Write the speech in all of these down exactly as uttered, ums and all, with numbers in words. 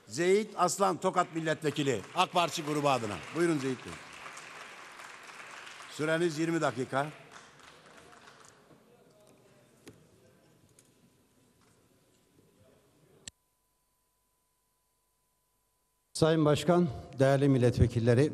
Zeyit Aslan Tokat Milletvekili AK Parti grubu adına. Buyurun Zeyit Bey. Süreniz yirmi dakika. Sayın Başkan, değerli milletvekilleri,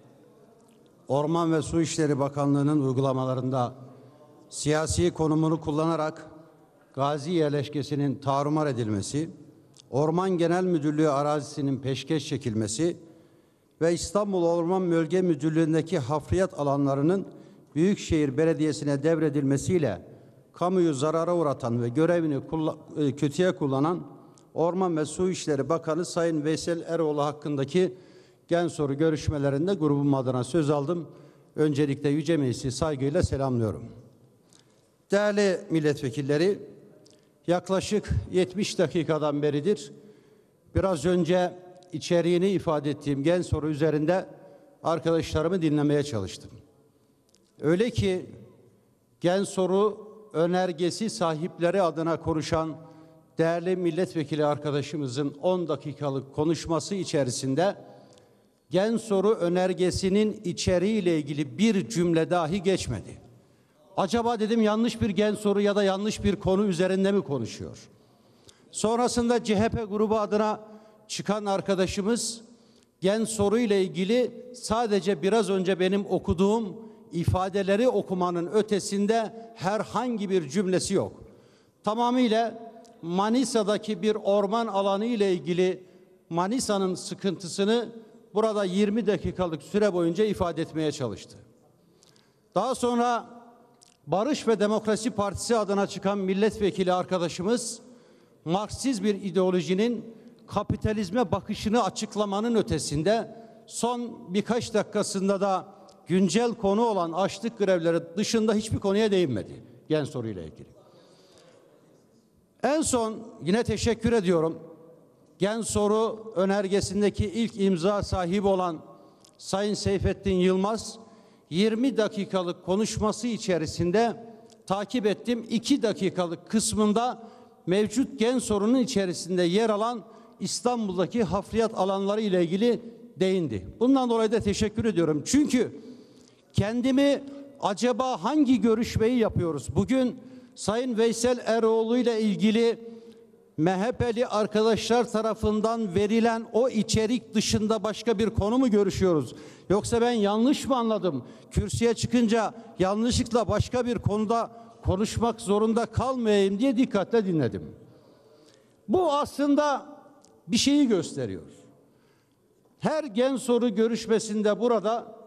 Orman ve Su İşleri Bakanlığı'nın uygulamalarında siyasi konumunu kullanarak Gazi yerleşkesinin tarumar edilmesi, Orman Genel Müdürlüğü arazisinin peşkeş çekilmesi ve İstanbul Orman Bölge Müdürlüğü'ndeki hafriyat alanlarının Büyükşehir Belediyesi'ne devredilmesiyle kamuyu zarara uğratan ve görevini kötüye kullanan Orman ve Su İşleri Bakanı Sayın Veysel Eroğlu hakkındaki gen soru görüşmelerinde grubum adına söz aldım. Öncelikle Yüce Meclisi saygıyla selamlıyorum. Değerli milletvekilleri, yaklaşık yetmiş dakikadan beridir biraz önce içeriğini ifade ettiğim gen soru üzerinde arkadaşlarımı dinlemeye çalıştım. Öyle ki gen soru önergesi sahipleri adına konuşan değerli milletvekili arkadaşımızın on dakikalık konuşması içerisinde gen soru önergesinin içeriğiyle ilgili bir cümle dahi geçmedi. Acaba dedim yanlış bir gen soru ya da yanlış bir konu üzerinde mi konuşuyor? Sonrasında C H P grubu adına çıkan arkadaşımız gen soru ile ilgili sadece biraz önce benim okuduğum ifadeleri okumanın ötesinde herhangi bir cümlesi yok. Tamamıyla Manisa'daki bir orman alanı ile ilgili Manisa'nın sıkıntısını burada yirmi dakikalık süre boyunca ifade etmeye çalıştı. Daha sonra Barış ve Demokrasi Partisi adına çıkan milletvekili arkadaşımız Marksist bir ideolojinin kapitalizme bakışını açıklamanın ötesinde son birkaç dakikasında da güncel konu olan açlık grevleri dışında hiçbir konuya değinmedi gen soruyla ilgili. En son yine teşekkür ediyorum. Gen soru önergesindeki ilk imza sahibi olan Sayın Seyfettin Yılmaz yirmi dakikalık konuşması içerisinde takip ettim. iki dakikalık kısmında mevcut gen sorunun içerisinde yer alan İstanbul'daki hafriyat alanları ile ilgili değindi. Bundan dolayı da teşekkür ediyorum. Çünkü kendimi acaba hangi görüşmeyi yapıyoruz? Bugün Sayın Veysel Eroğlu ile ilgili M H P'li arkadaşlar tarafından verilen o içerik dışında başka bir konu mu görüşüyoruz? Yoksa ben yanlış mı anladım? Kürsüye çıkınca yanlışlıkla başka bir konuda konuşmak zorunda kalmayayım diye dikkatle dinledim. Bu aslında bir şeyi gösteriyor. Her gen soru görüşmesinde burada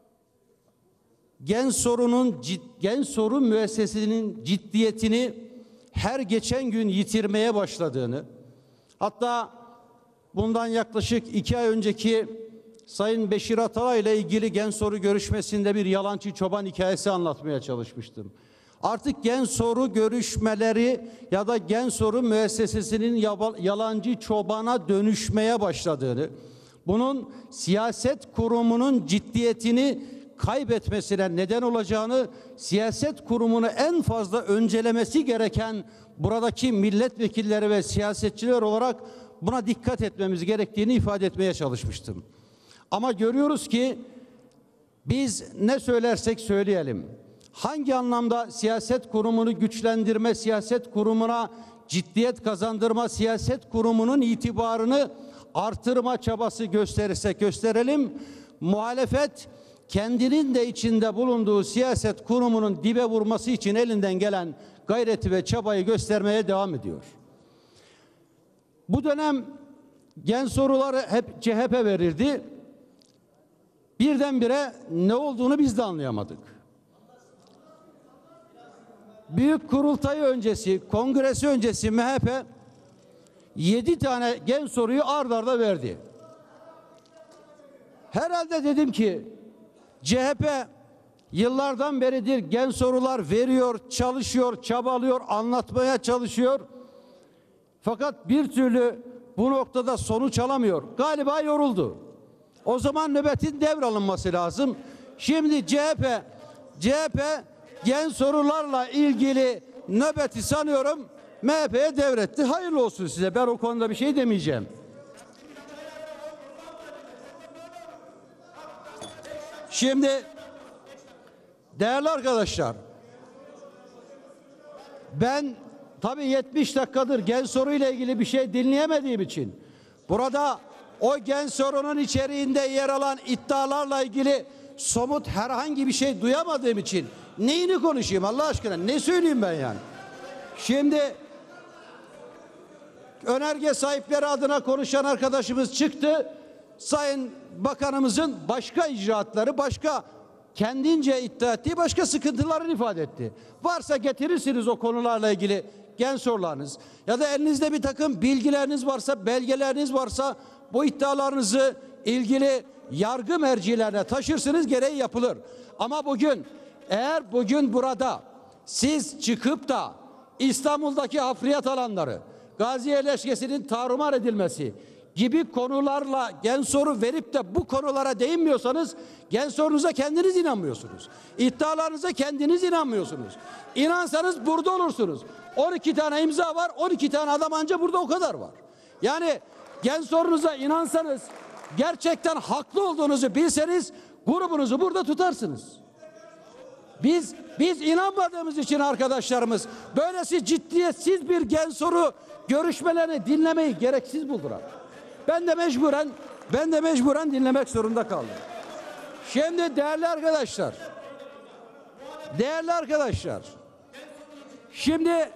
gen sorunun gen soru müessesesinin ciddiyetini her geçen gün yitirmeye başladığını, hatta bundan yaklaşık iki ay önceki Sayın Beşir Atalay ile ilgili gen soru görüşmesinde bir yalancı çoban hikayesi anlatmaya çalışmıştım. Artık gen soru görüşmeleri ya da gen soru müessesesinin yalancı çobana dönüşmeye başladığını, bunun siyaset kurumunun ciddiyetini kaybetmesine neden olacağını, siyaset kurumunu en fazla öncelemesi gereken buradaki milletvekilleri ve siyasetçiler olarak buna dikkat etmemiz gerektiğini ifade etmeye çalışmıştım. Ama görüyoruz ki biz ne söylersek söyleyelim, hangi anlamda siyaset kurumunu güçlendirme, siyaset kurumuna ciddiyet kazandırma, siyaset kurumunun itibarını artırma çabası gösterirsek gösterelim, muhalefet kendinin de içinde bulunduğu siyaset kurumunun dibe vurması için elinden gelen gayreti ve çabayı göstermeye devam ediyor. Bu dönem gen soruları hep C H P verirdi. Birdenbire ne olduğunu biz de anlayamadık. Büyük kurultayı öncesi, kongresi öncesi M H P yedi tane gen soruyu ard arda verdi. Herhalde dedim ki C H P yıllardan beridir gen sorular veriyor, çalışıyor, çabalıyor, anlatmaya çalışıyor. Fakat bir türlü bu noktada sonuç alamıyor. Galiba yoruldu. O zaman nöbetin devralınması lazım. Şimdi C H P C H P gen sorularla ilgili nöbeti sanıyorum M H P'ye devretti. Hayırlı olsun size. Ben o konuda bir şey demeyeceğim. Şimdi değerli arkadaşlar, ben tabii yetmiş dakikadır gen soruyla ilgili bir şey dinleyemediğim için burada o gen sorunun içeriğinde yer alan iddialarla ilgili somut herhangi bir şey duyamadığım için neyini konuşayım Allah aşkına, ne söyleyeyim ben yani? Şimdi önerge sahipleri adına konuşan arkadaşımız çıktı. Sayın Bakanımızın başka icraatları, başka kendince iddia ettiği başka sıkıntılarını ifade etti. Varsa getirirsiniz o konularla ilgili gen sorularınız ya da elinizde bir takım bilgileriniz varsa, belgeleriniz varsa bu iddialarınızı ilgili yargı mercilerine taşırsınız, gereği yapılır. Ama bugün, eğer bugün burada siz çıkıp da İstanbul'daki hafriyat alanları, Gazi yerleşkesinin tarumar edilmesi gibi konularla gen soru verip de bu konulara değinmiyorsanız gen sorunuza kendiniz inanmıyorsunuz. İddialarınıza kendiniz inanmıyorsunuz. İnansanız burada olursunuz. on iki tane imza var, on iki tane adam anca burada o kadar var. Yani gen sorunuza inansanız, gerçekten haklı olduğunuzu bilseniz grubunuzu burada tutarsınız. Biz biz inanmadığımız için arkadaşlarımız böylesi ciddiyetsiz bir gen soru görüşmelerini dinlemeyi gereksiz buldular. Ben de mecburen ben de mecburen dinlemek zorunda kaldım. Şimdi değerli arkadaşlar, değerli arkadaşlar, şimdi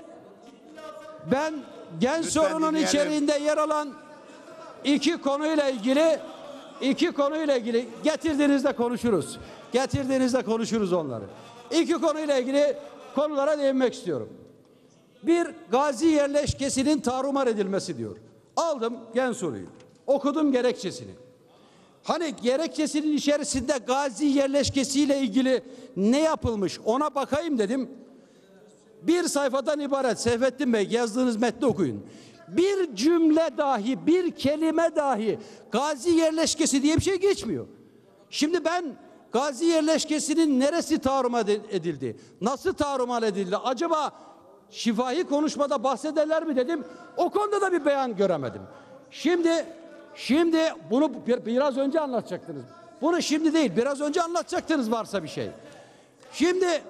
ben gen Lütfen sorunun dinleyelim. içeriğinde yer alan iki konuyla ilgili iki konuyla ilgili getirdiğinizde konuşuruz. Getirdiğinizde konuşuruz onları. İki konuyla ilgili konulara değinmek istiyorum. Bir, Gazi yerleşkesinin tarumar edilmesi diyor. Aldım gen soruyu. Okudum gerekçesini. Hani gerekçesinin içerisinde Gazi yerleşkesiyle ilgili ne yapılmış ona bakayım dedim. Bir sayfadan ibaret. Seyfettin Bey, yazdığınız metni okuyun. Bir cümle dahi, bir kelime dahi Gazi yerleşkesi diye bir şey geçmiyor. Şimdi ben Gazi yerleşkesinin neresi tarumar edildi? Nasıl tarumar edildi? Acaba şifahi konuşmada bahsederler mi dedim. O konuda da bir beyan göremedim. Şimdi şimdi bunu biraz önce anlatacaktınız. Bunu şimdi değil, biraz önce anlatacaktınız varsa bir şey. Şimdi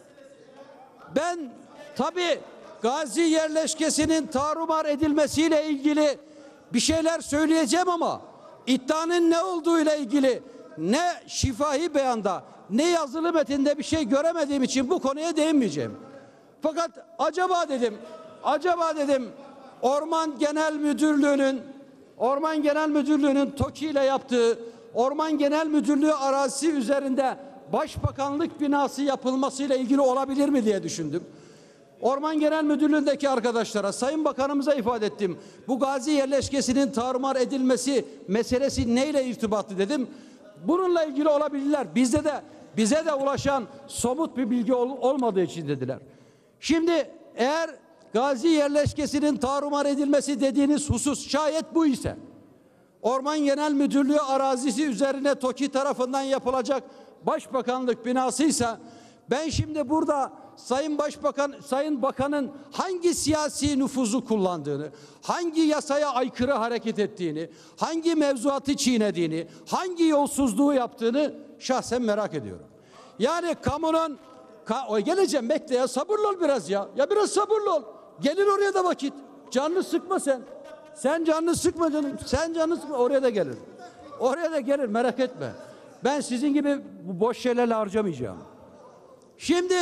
ben tabii Gazi yerleşkesinin tarumar edilmesiyle ilgili bir şeyler söyleyeceğim ama iddianın ne olduğuyla ilgili ne şifahi beyanda ne yazılı metinde bir şey göremediğim için bu konuya değinmeyeceğim. Fakat acaba dedim, acaba dedim Orman Genel Müdürlüğü'nün Orman Genel Müdürlüğü'nün TOKİ ile yaptığı Orman Genel Müdürlüğü arazisi üzerinde Başbakanlık binası yapılmasıyla ilgili olabilir mi diye düşündüm. Orman Genel Müdürlüğü'ndeki arkadaşlara, Sayın Bakanımıza ifade ettim. Bu Gazi yerleşkesinin tarumar edilmesi meselesi neyle irtibatlı dedim. Bununla ilgili olabilirler. Bizde de bize de ulaşan somut bir bilgi ol, olmadığı için dediler. Şimdi eğer Gazi yerleşkesinin tarumar edilmesi dediğiniz husus şayet bu ise Orman Genel Müdürlüğü arazisi üzerine TOKİ tarafından yapılacak Başbakanlık binasıysa ben şimdi burada Sayın Başbakan, Sayın Bakan'ın hangi siyasi nüfuzu kullandığını, hangi yasaya aykırı hareket ettiğini, hangi mevzuatı çiğnediğini, hangi yolsuzluğu yaptığını şahsen merak ediyorum. Yani kamunun, ka, o geleceğim bekle ya, sabırlı ol biraz ya. Ya biraz sabırlı ol. Gelir oraya da vakit. Canını sıkma sen. Sen canını sıkma canım. Sen canını sıkma, oraya da gelir. Oraya da gelir, merak etme. Ben sizin gibi bu boş şeylerle harcamayacağım. Şimdi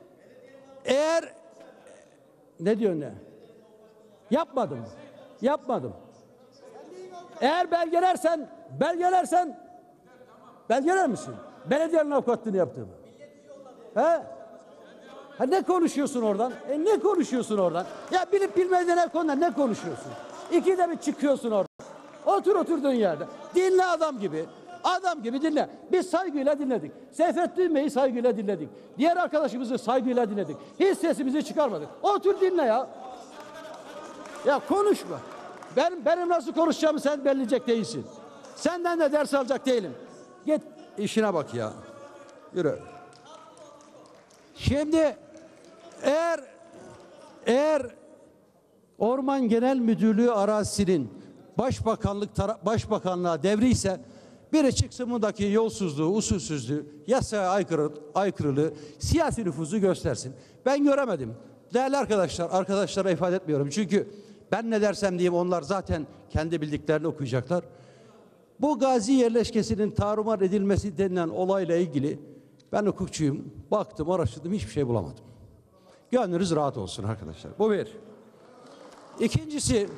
eğer ne diyor ne? Yapmadım. Yapmadım. Eğer belgelersen, belgelersen belgeler misin? Belediyenin avukatlığını yaptığımı. He? Ha ne konuşuyorsun oradan? E ne konuşuyorsun oradan? Ya bilip bilmediğin her konuda ne konuşuyorsun? İkide bir çıkıyorsun oradan. Otur oturduğun yerde. Dinle adam gibi. Adam gibi dinle. Biz saygıyla dinledik. Seyfettin Bey'i saygıyla dinledik. Diğer arkadaşımızı saygıyla dinledik. Hiç sesimizi çıkarmadık. Otur dinle ya. Ya konuşma. Ben, benim nasıl konuşacağımı sen belirleyecek değilsin. Senden de ders alacak değilim. Git işine bak ya. Yürü. Şimdi eğer eğer Orman Genel Müdürlüğü arazisinin Başbakanlık Başbakanlığa devri ise Biri çıksın bundaki yolsuzluğu, usulsüzlüğü, yasaya aykırı, aykırılığı, siyasi nüfuzu göstersin. Ben göremedim. Değerli arkadaşlar, arkadaşlara ifade etmiyorum. Çünkü ben ne dersem diyeyim onlar zaten kendi bildiklerini okuyacaklar. Bu Gazi yerleşkesinin tarumar edilmesi denilen olayla ilgili ben hukukçuyum. Baktım, araştırdım, hiçbir şey bulamadım. Gönlünüz rahat olsun arkadaşlar. Bu bir. İkincisi,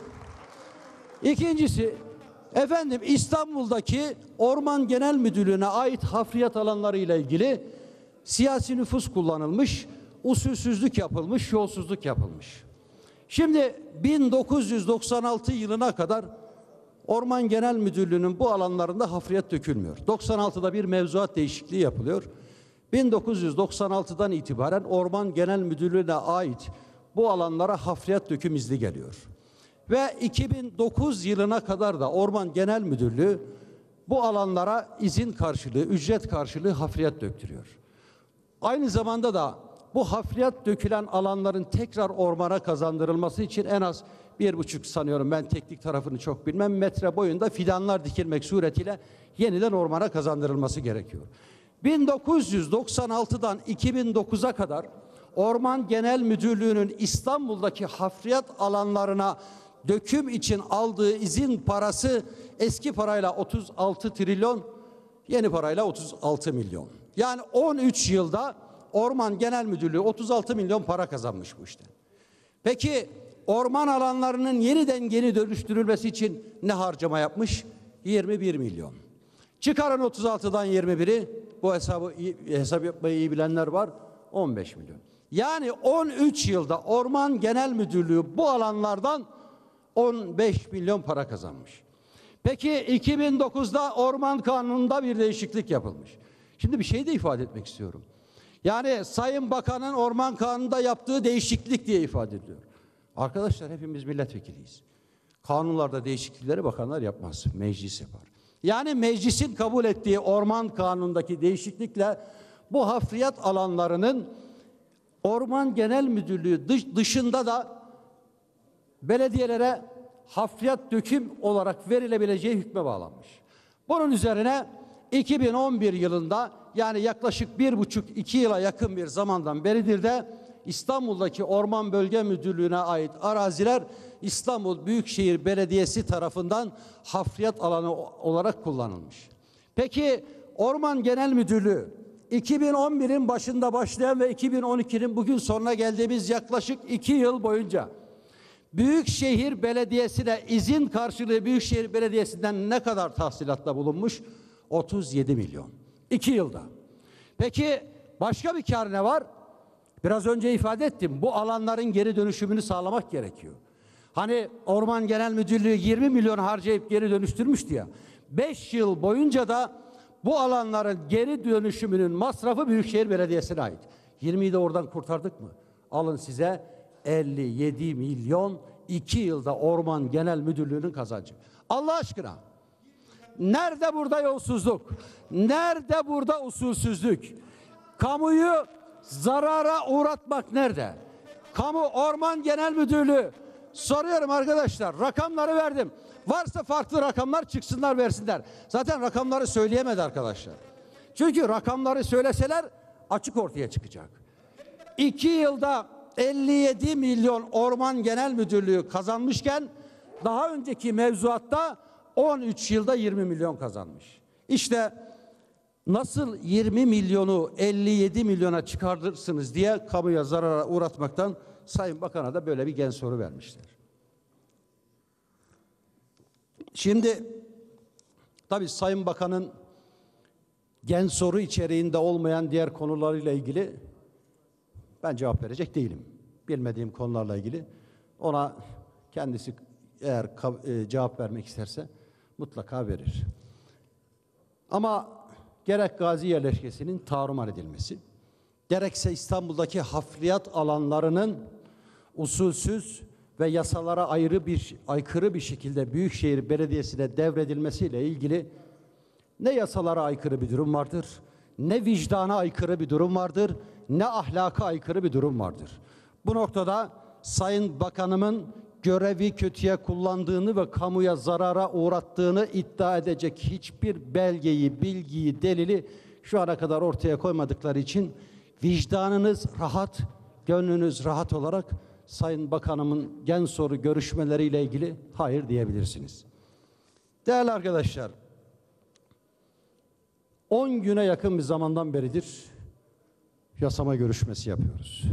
ikincisi efendim İstanbul'daki Orman Genel Müdürlüğü'ne ait hafriyat alanları ile ilgili siyasi nüfus kullanılmış, usulsüzlük yapılmış, yolsuzluk yapılmış. Şimdi bin dokuz yüz doksan altı yılına kadar Orman Genel Müdürlüğü'nün bu alanlarında hafriyat dökülmüyor. doksan altıda bir mevzuat değişikliği yapılıyor. bin dokuz yüz doksan altıdan itibaren Orman Genel Müdürlüğü'ne ait bu alanlara hafriyat döküm izni geliyor. Ve iki bin dokuz yılına kadar da Orman Genel Müdürlüğü bu alanlara izin karşılığı, ücret karşılığı hafriyat döktürüyor. Aynı zamanda da bu hafriyat dökülen alanların tekrar ormana kazandırılması için en az bir buçuk sanıyorum, ben teknik tarafını çok bilmem, metre boyunda fidanlar dikilmek suretiyle yeniden ormana kazandırılması gerekiyor. bin dokuz yüz doksan altıdan iki bin dokuza kadar Orman Genel Müdürlüğü'nün İstanbul'daki hafriyat alanlarına döküm için aldığı izin parası eski parayla otuz altı trilyon, yeni parayla otuz altı milyon. Yani on üç yılda Orman Genel Müdürlüğü otuz altı milyon para kazanmış bu işte. Peki orman alanlarının yeniden geri dönüştürülmesi için ne harcama yapmış? yirmi bir milyon. Çıkarın otuz altıdan yirmi biri, bu hesabı hesap yapmayı iyi bilenler var, on beş milyon. Yani on üç yılda Orman Genel Müdürlüğü bu alanlardan on beş milyon para kazanmış. Peki iki bin dokuzda Orman Kanunu'nda bir değişiklik yapılmış. Şimdi bir şey de ifade etmek istiyorum. Yani Sayın Bakan'ın Orman Kanunu'nda yaptığı değişiklik diye ifade ediliyor. Arkadaşlar hepimiz milletvekiliyiz. Kanunlarda değişiklikleri bakanlar yapmaz, meclis yapar. Yani meclisin kabul ettiği Orman Kanunu'ndaki değişiklikle bu hafriyat alanlarının Orman Genel Müdürlüğü dışında da belediyelere hafriyat döküm olarak verilebileceği hükme bağlanmış. Bunun üzerine iki bin on bir yılında, yani yaklaşık bir buçuk iki yıla yakın bir zamandan beridir de İstanbul'daki Orman Bölge Müdürlüğü'ne ait araziler İstanbul Büyükşehir Belediyesi tarafından hafriyat alanı olarak kullanılmış. Peki Orman Genel Müdürlüğü iki bin on birin başında başlayan ve iki bin on ikinin bugün sonuna geldiğimiz yaklaşık iki yıl boyunca Büyükşehir Belediyesi'ne izin karşılığı Büyükşehir Belediyesi'nden ne kadar tahsilatta bulunmuş? otuz yedi milyon. iki yılda. Peki başka bir kar ne var? Biraz önce ifade ettim. Bu alanların geri dönüşümünü sağlamak gerekiyor. Hani Orman Genel Müdürlüğü yirmi milyon harcayıp geri dönüştürmüştü ya. beş yıl boyunca da bu alanların geri dönüşümünün masrafı Büyükşehir Belediyesi'ne ait. yirmiyi de oradan kurtardık mı? Alın size elli yedi milyon iki yılda Orman Genel Müdürlüğü'nün kazancı. Allah aşkına. Nerede burada yolsuzluk? Nerede burada usulsüzlük? Kamuyu zarara uğratmak nerede? Kamu Orman Genel Müdürlüğü, soruyorum arkadaşlar, rakamları verdim. Varsa farklı rakamlar çıksınlar versinler. Zaten rakamları söyleyemedi arkadaşlar. Çünkü rakamları söyleseler açık ortaya çıkacak. İki yılda elli yedi milyon Orman Genel Müdürlüğü kazanmışken daha önceki mevzuatta on üç yılda yirmi milyon kazanmış. İşte nasıl yirmi milyonu elli yedi milyona çıkartırsınız diye kamuya zarara uğratmaktan Sayın Bakan'a da böyle bir gen soru vermişler. Şimdi tabii Sayın Bakan'ın gen soru içeriğinde olmayan diğer konularıyla ilgili ben cevap verecek değilim. Bilmediğim konularla ilgili ona kendisi eğer e, cevap vermek isterse mutlaka verir. Ama gerek Gazi yerleşkesinin tarumar edilmesi, gerekse İstanbul'daki hafriyat alanlarının usulsüz ve yasalara ayrı bir aykırı bir şekilde Büyükşehir Belediyesi'ne devredilmesiyle ilgili ne yasalara aykırı bir durum vardır, ne vicdana aykırı bir durum vardır, ne ahlaka aykırı bir durum vardır. Bu noktada Sayın Bakanımın görevi kötüye kullandığını ve kamuya zarara uğrattığını iddia edecek hiçbir belgeyi, bilgiyi, delili şu ana kadar ortaya koymadıkları için vicdanınız rahat, gönlünüz rahat olarak Sayın Bakanımın gen soru görüşmeleriyle ilgili hayır diyebilirsiniz. Değerli arkadaşlar, on güne yakın bir zamandan beridir yasama görüşmesi yapıyoruz.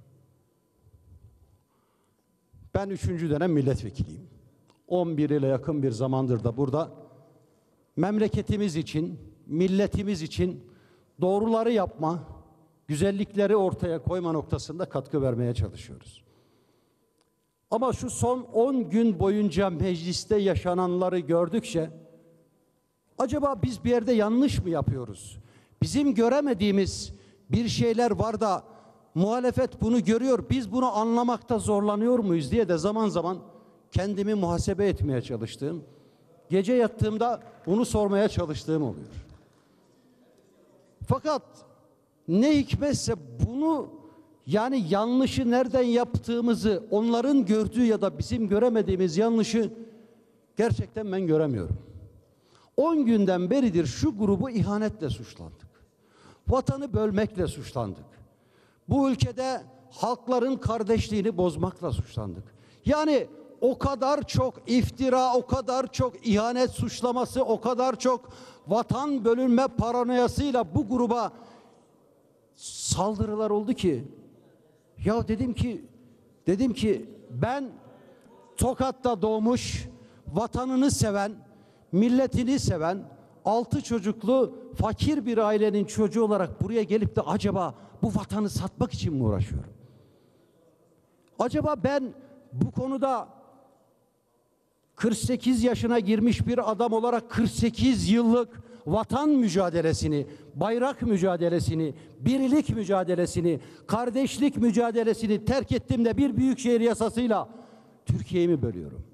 Ben üçüncü dönem milletvekiliyim. on bir ile yakın bir zamandır da burada memleketimiz için, milletimiz için doğruları yapma, güzellikleri ortaya koyma noktasında katkı vermeye çalışıyoruz. Ama şu son on gün boyunca mecliste yaşananları gördükçe acaba biz bir yerde yanlış mı yapıyoruz? Bizim göremediğimiz bir şeyler var da muhalefet bunu görüyor, biz bunu anlamakta zorlanıyor muyuz diye de zaman zaman kendimi muhasebe etmeye çalıştığım, gece yattığımda bunu sormaya çalıştığım oluyor. Fakat ne hikmetse bunu, yani yanlışı nereden yaptığımızı, onların gördüğü ya da bizim göremediğimiz yanlışı gerçekten ben göremiyorum. on günden beridir şu grubu ihanetle suçlandık. Vatanı bölmekle suçlandık. Bu ülkede halkların kardeşliğini bozmakla suçlandık. Yani o kadar çok iftira, o kadar çok ihanet suçlaması, o kadar çok vatan bölünme paranoyasıyla bu gruba saldırılar oldu ki, ya dedim ki dedim ki ben Tokat'ta doğmuş, vatanını seven, milletini seven, altı çocuklu fakir bir ailenin çocuğu olarak buraya gelip de acaba bu vatanı satmak için mi uğraşıyorum? Acaba ben bu konuda kırk sekiz yaşına girmiş bir adam olarak kırk sekiz yıllık vatan mücadelesini, bayrak mücadelesini, birlik mücadelesini, kardeşlik mücadelesini terk ettim de bir büyükşehir yasasıyla Türkiye'yi mi bölüyorum?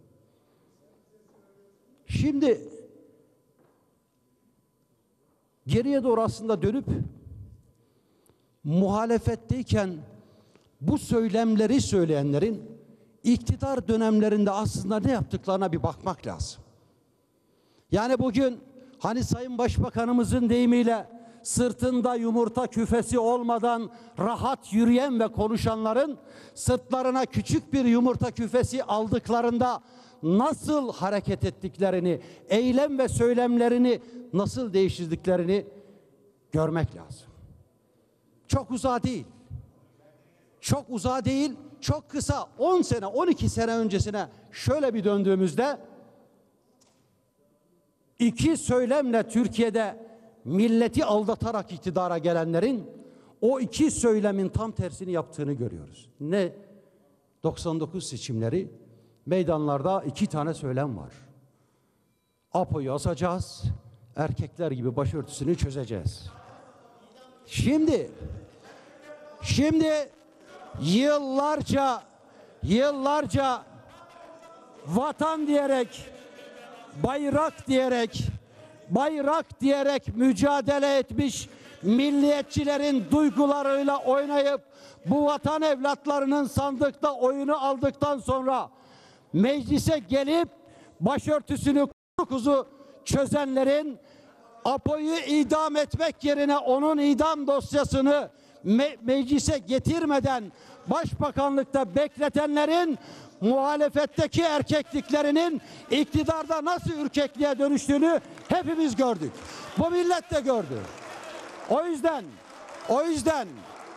Şimdi geriye doğru aslında dönüp muhalefetteyken bu söylemleri söyleyenlerin iktidar dönemlerinde aslında ne yaptıklarına bir bakmak lazım. Yani bugün hani Sayın Başbakanımızın deyimiyle sırtında yumurta küfesi olmadan rahat yürüyen ve konuşanların sırtlarına küçük bir yumurta küfesi aldıklarında nasıl hareket ettiklerini, eylem ve söylemlerini nasıl değiştirdiklerini görmek lazım. Çok uzağa değil. Çok uzağa değil, çok kısa on sene, on iki sene öncesine şöyle bir döndüğümüzde iki söylemle Türkiye'de milleti aldatarak iktidara gelenlerin o iki söylemin tam tersini yaptığını görüyoruz. Ne? doksan dokuz seçimleri meydanlarda iki tane söylem var. Apo'yu asacağız, erkekler gibi başörtüsünü çözeceğiz. Şimdi, şimdi yıllarca, yıllarca vatan diyerek, bayrak diyerek, bayrak diyerek mücadele etmiş milliyetçilerin duygularıyla oynayıp bu vatan evlatlarının sandıkta oyunu aldıktan sonra meclise gelip başörtüsünü kuzu kuzu çözenlerin Apo'yu idam etmek yerine onun idam dosyasını me meclise getirmeden başbakanlıkta bekletenlerin muhalefetteki erkekliklerinin iktidarda nasıl ürkekliğe dönüştüğünü hepimiz gördük. Bu millet de gördü. O yüzden o yüzden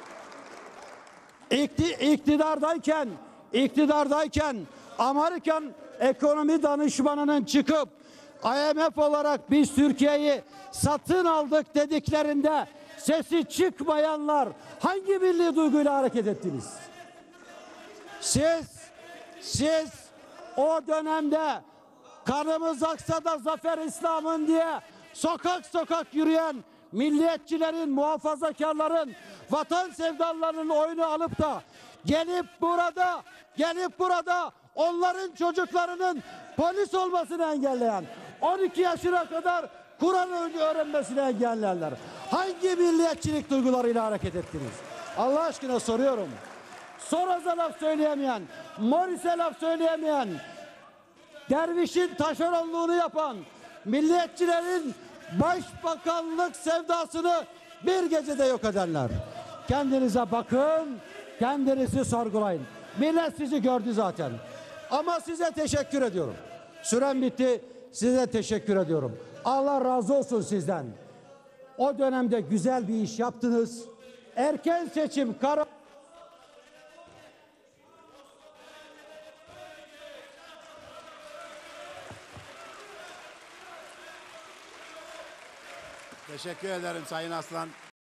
iktidardayken iktidardayken Amerikan ekonomi danışmanının çıkıp I M F olarak biz Türkiye'yi satın aldık dediklerinde sesi çıkmayanlar hangi milli duyguyla hareket ettiniz? Siz, siz o dönemde kanımız aksa da zafer İslam'ın diye sokak sokak yürüyen milliyetçilerin, muhafazakarların, vatan sevdalarının oyunu alıp da gelip burada, gelip burada onların çocuklarının polis olmasını engelleyen, on iki yaşına kadar Kur'an öğrenmesini engellerler. Hangi milliyetçilik duygularıyla hareket ettiniz? Allah aşkına soruyorum. Sonra laf söyleyemeyen, Morris'e laf söyleyemeyen, dervişin taşeronluğunu yapan, milliyetçilerin başbakanlık sevdasını bir gecede yok edenler. Kendinize bakın, kendinizi sorgulayın. Millet sizi gördü zaten. Ama size teşekkür ediyorum. Süren bitti, size teşekkür ediyorum. Allah razı olsun sizden. O dönemde güzel bir iş yaptınız. Erken seçim kararı... Teşekkür ederim Sayın Aslan.